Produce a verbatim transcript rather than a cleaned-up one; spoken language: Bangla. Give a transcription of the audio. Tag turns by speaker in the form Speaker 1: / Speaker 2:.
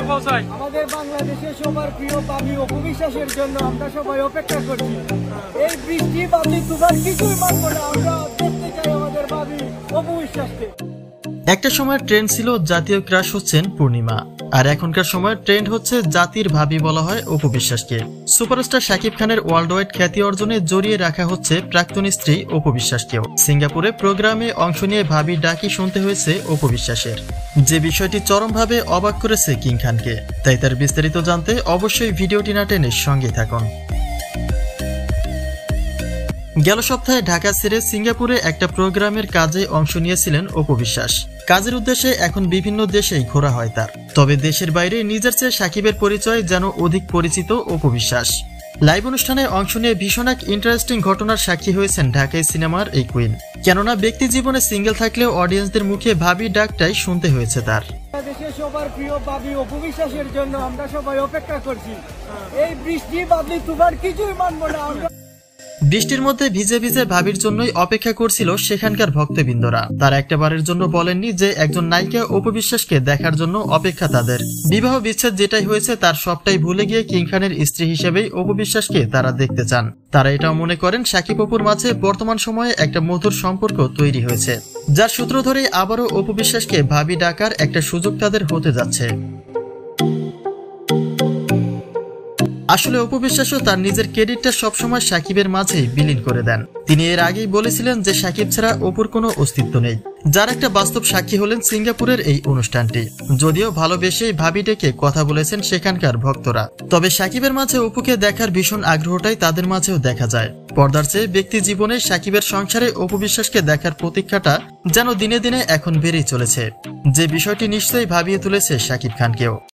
Speaker 1: পৌঁছায়।
Speaker 2: আমাদের বাংলাদেশের সবার প্রিয় বাবি অপু বিশ্বাসের জন্য আমরা সবাই অপেক্ষা করছি। এই বৃষ্টি বাবি তুফান কিছুই মানবো না, আমরা দেখতে চাই আমাদের বাবি অপু বিশ্বাসকে।
Speaker 3: একটা সময় ট্রেন্ড ছিল জাতীয় ক্রাশ হচ্ছেন পূর্ণিমা, আর এখনকার সময় ট্রেন্ড হচ্ছে জাতির ভাবি বলা হয় অপু বিশ্বাসকে। সুপারস্টার শাকিব খানের ওয়ার্ল্ড ওয়াইড খ্যাতি অর্জনে জড়িয়ে রাখা হচ্ছে প্রাক্তন স্ত্রী অপু বিশ্বাসকেও। সিঙ্গাপুরে প্রোগ্রামে অংশ নিয়ে ভাবি ডাকি শুনতে হয়েছে অপু বিশ্বাসের, যে বিষয়টি চরমভাবে অবাক করেছে কিং খানকে। তাই তার বিস্তারিত জানতে অবশ্যই ভিডিওটি না টেনে সঙ্গে থাকুন। গেল সপ্তাহে ঢাকা ছেড়ে সিঙ্গাপুরে একটা প্রোগ্রামের কাজে অংশ নিয়েছিলেন অপু বিশ্বাস। কাজের উদ্দেশ্যে এখন বিভিন্ন দেশেই ঘোরা হয় তার, তবে দেশের বাইরে নিজের চেয়ে সাকিবের পরিচয় যেন অধিক পরিচিত অপু বিশ্বাস। লাইভ অনুষ্ঠানে অংশ নিয়ে ভীষণ এক ইন্টারেস্টিং ঘটনার সাক্ষী হয়েছেন ঢাকাই সিনেমার এই কুইন। কেননা ব্যক্তি জীবনে সিঙ্গেল থাকলেও অডিয়েন্সদের মুখে ভাবি ডাকটাই শুনতে হয়েছে তার।
Speaker 2: বাংলাদেশের সবার প্রিয় বাবি অপু বিশ্বাসের জন্য আমরা সবাই অপেক্ষা করছি। এই বৃষ্টি বাবি তুফান কিছুই মানবো না, আমরা
Speaker 3: বৃষ্টির মধ্যে ভিজে ভিজে ভাবির জন্যই অপেক্ষা করছিল সেখানকার ভক্তবৃন্দরা। তারা একটাবারের জন্য বলেননি যে একজন নায়িকা অপু বিশ্বাসকে দেখার জন্য অপেক্ষা তাদের। বিবাহ বিচ্ছেদ যেটাই হয়েছে তার সবটাই ভুলে গিয়ে কিং খানের স্ত্রী হিসেবেই অপু বিশ্বাসকে তারা দেখতে চান। তারা এটাও মনে করেন শাকিব অপুর মাঝে বর্তমান সময়ে একটা মধুর সম্পর্ক তৈরি হয়েছে, যার সূত্র ধরে আবারও অপু বিশ্বাসকে ভাবি ডাকার একটা সুযোগ তাদের হতে যাচ্ছে। আসলে অপু বিশ্বাসও তার নিজের ক্রেডিটটা সবসময় সাকিবের মাঝেই বিলীন করে দেন। তিনি এর আগেই বলেছিলেন যে সাকিব ছাড়া অপুর কোনো অস্তিত্ব নেই, যার একটা বাস্তব সাক্ষী হলেন সিঙ্গাপুরের এই অনুষ্ঠানটি। যদিও ভালোবেসেই ভাবি ডেকে কথা বলেছেন সেখানকার ভক্তরা, তবে সাকিবের মাঝে অপুকে দেখার ভীষণ আগ্রহটাই তাদের মাঝেও দেখা যায়। পর্দার চেয়ে ব্যক্তি জীবনে সাকিবের সংসারে অপু বিশ্বাসকে দেখার প্রতীক্ষাটা যেন দিনে দিনে এখন বেড়েই চলেছে, যে বিষয়টি নিশ্চয়ই ভাবিয়ে তুলেছে সাকিব খানকেও।